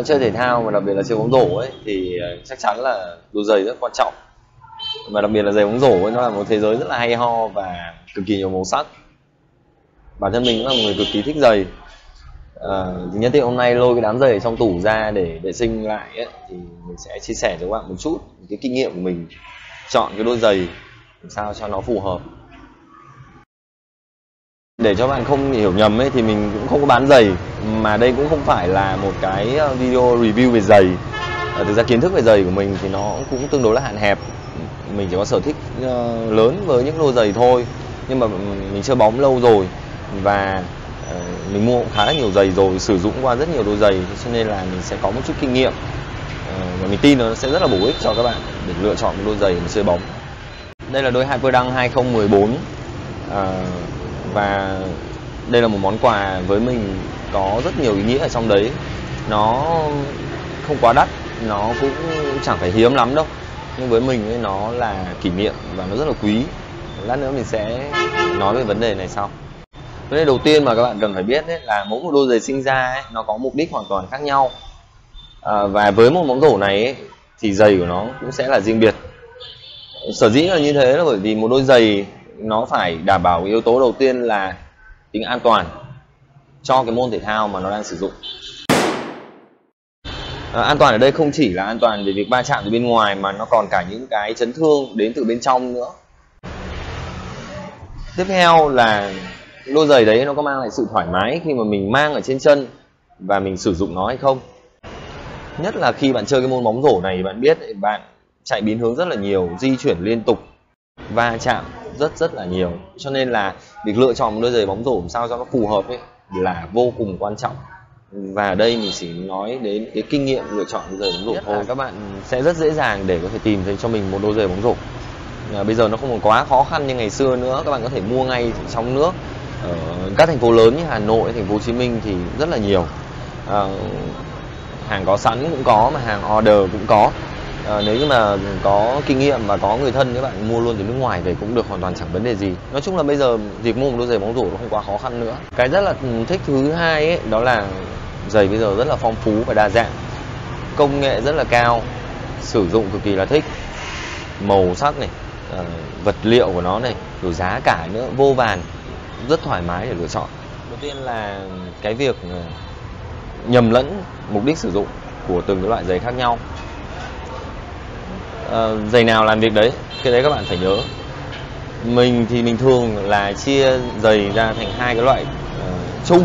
chơi thể thao mà đặc biệt là chơi bóng rổ ấy thì chắc chắn là đôi giày rất quan trọng, và đặc biệt là giày bóng rổ ấy, nó là một thế giới rất là hay ho và cực kỳ nhiều màu sắc. Bản thân mình cũng là một người cực kỳ thích giày. Thì nhân tiện hôm nay lôi cái đám giày trong tủ ra để vệ sinh lại ấy, thì mình sẽ chia sẻ cho các bạn một chút cái kinh nghiệm của mình chọn cái đôi giày làm sao cho nó phù hợp. Để cho bạn không hiểu nhầm ấy thì mình cũng không có bán giày, mà đây cũng không phải là một cái video review về giày. Thực ra kiến thức về giày của mình thì nó cũng tương đối là hạn hẹp. Mình chỉ có sở thích lớn với những đôi giày thôi, nhưng mà mình chơi bóng lâu rồi và mình mua cũng khá là nhiều giày rồi, sử dụng qua rất nhiều đôi giày, cho nên là mình sẽ có một chút kinh nghiệm và mình tin nó sẽ rất là bổ ích cho các bạn để lựa chọn một đôi giày để chơi bóng. Đây là đôi Hyperdunk 2014 và đây là một món quà với mình có rất nhiều ý nghĩa ở trong đấy. Nó không quá đắt, nó cũng chẳng phải hiếm lắm đâu, nhưng với mình ấy, nó là kỷ niệm và nó rất là quý. Lát nữa mình sẽ nói về vấn đề này sau. Vấn đề đầu tiên mà các bạn cần phải biết ấy, là mỗi một đôi giày sinh ra ấy, nó có mục đích hoàn toàn khác nhau. Và với một bóng rổ này ấy, thì giày của nó cũng sẽ là riêng biệt. Sở dĩ là như thế là bởi vì một đôi giày nó phải đảm bảo yếu tố đầu tiên là tính an toàn cho cái môn thể thao mà nó đang sử dụng. An toàn ở đây không chỉ là an toàn về việc va chạm từ bên ngoài, mà nó còn cả những cái chấn thương đến từ bên trong nữa. Tiếp theo là đôi giày đấy nó có mang lại sự thoải mái khi mà mình mang ở trên chân và mình sử dụng nó hay không. Nhất là khi bạn chơi cái môn bóng rổ này, bạn biết bạn chạy biến hướng rất là nhiều, di chuyển liên tục, va chạm rất là nhiều, cho nên là việc lựa chọn một đôi giày bóng rổ làm sao cho nó phù hợp ấy là vô cùng quan trọng. Và ở đây mình chỉ nói đến cái kinh nghiệm lựa chọn đôi giày bóng rổ thôi. Các bạn sẽ rất dễ dàng để có thể tìm thấy cho mình một đôi giày bóng rổ. Bây giờ nó không còn quá khó khăn như ngày xưa nữa, các bạn có thể mua ngay trong nước. Ở các thành phố lớn như Hà Nội, thành phố Hồ Chí Minh thì rất là nhiều. Hàng có sẵn cũng có, mà hàng order cũng có. Nếu như mà có kinh nghiệm và có người thân, các bạn mua luôn từ nước ngoài về cũng được, hoàn toàn chẳng vấn đề gì. Nói chung là bây giờ việc mua một đôi giày bóng rổ nó không quá khó khăn nữa. Cái rất là thích thứ hai ấy, đó là giày bây giờ rất là phong phú và đa dạng, công nghệ rất là cao, sử dụng cực kỳ là thích, màu sắc này, vật liệu của nó này, rồi giá cả nữa, vô vàn, rất thoải mái để lựa chọn. Đầu tiên là cái việc nhầm lẫn mục đích sử dụng của từng cái loại giày khác nhau. Giày nào làm việc đấy, cái đấy các bạn phải nhớ. Mình thì mình thường là chia giày ra thành hai cái loại chung.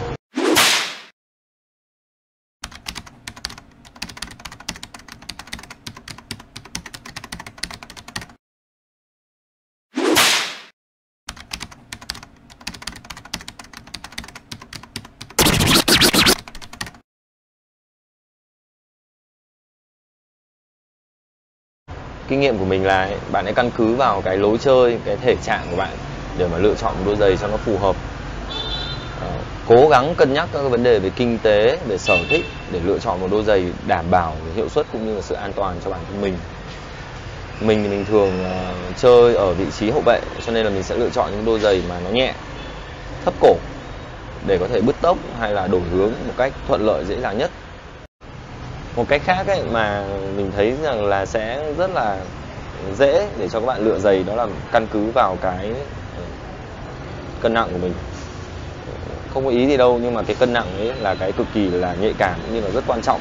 Kinh nghiệm của mình là bạn hãy căn cứ vào cái lối chơi, cái thể trạng của bạn để mà lựa chọn một đôi giày cho nó phù hợp. Cố gắng cân nhắc các vấn đề về kinh tế, về sở thích để lựa chọn một đôi giày đảm bảo hiệu suất cũng như là sự an toàn cho bản thân mình. Mình thì mình thường chơi ở vị trí hậu vệ, cho nên là mình sẽ lựa chọn những đôi giày mà nó nhẹ, thấp cổ để có thể bứt tốc hay là đổi hướng một cách thuận lợi dễ dàng nhất. Một cách khác ấy mà mình thấy rằng là sẽ rất là dễ để cho các bạn lựa giày, đó là căn cứ vào cái cân nặng của mình. Không có ý gì đâu, nhưng mà cái cân nặng ấy là cái cực kỳ là nhạy cảm cũng như là rất quan trọng.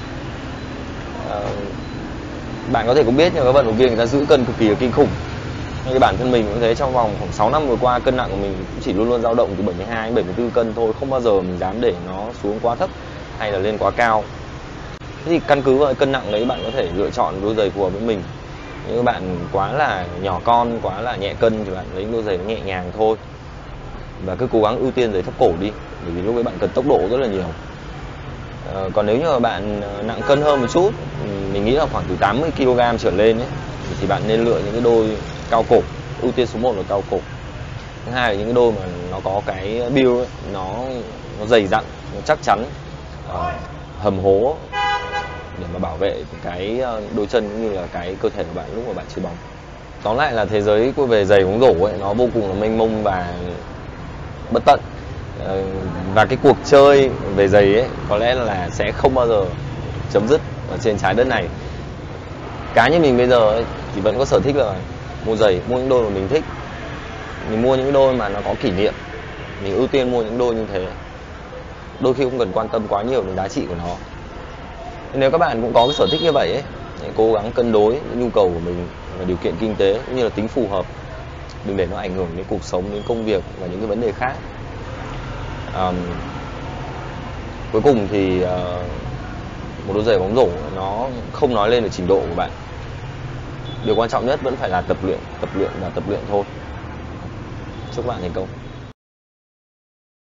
Bạn có thể cũng biết nhưng các vận động viên người ta giữ cân cực kỳ là kinh khủng. Như bản thân mình cũng thế, trong vòng khoảng 6 năm vừa qua cân nặng của mình cũng chỉ luôn luôn dao động từ 72 đến 74 cân thôi, không bao giờ mình dám để nó xuống quá thấp hay là lên quá cao. Thế thì căn cứ vào cân nặng đấy bạn có thể lựa chọn đôi giày phù hợp với mình. Nếu các bạn quá là nhỏ con, quá là nhẹ cân thì bạn lấy đôi giày nó nhẹ nhàng thôi. Và cứ cố gắng ưu tiên giày thấp cổ đi, bởi vì lúc đấy bạn cần tốc độ rất là nhiều. Còn nếu như mà bạn nặng cân hơn một chút, mình nghĩ là khoảng từ 80 kg trở lên ấy, thì bạn nên lựa những cái đôi cao cổ. Ưu tiên số 1 là cao cổ. Thứ hai là những cái đôi mà nó có cái build ấy, nó dày dặn, nó chắc chắn, hầm hố để mà bảo vệ cái đôi chân cũng như là cái cơ thể của bạn lúc mà bạn chơi bóng. Tóm lại là thế giới về giày bóng rổ ấy, nó vô cùng là mênh mông và bất tận. Và cái cuộc chơi về giày ấy có lẽ là sẽ không bao giờ chấm dứt ở trên trái đất này. Cá như mình bây giờ ấy, thì vẫn có sở thích là mua giày, mua những đôi mà mình thích. Mình mua những đôi mà nó có kỷ niệm, mình ưu tiên mua những đôi như thế. Đôi khi không cần quan tâm quá nhiều đến giá trị của nó. Nếu các bạn cũng có cái sở thích như vậy ấy, hãy cố gắng cân đối những nhu cầu của mình và điều kiện kinh tế cũng như là tính phù hợp, đừng để nó ảnh hưởng đến cuộc sống, đến công việc và những cái vấn đề khác. Cuối cùng thì một đôi giày bóng rổ nó không nói lên được trình độ của bạn. Điều quan trọng nhất vẫn phải là tập luyện và tập luyện thôi. Chúc bạn thành công.